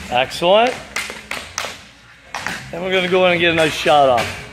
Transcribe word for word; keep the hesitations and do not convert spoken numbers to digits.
Excellent. And we're gonna go in and get a nice shot off.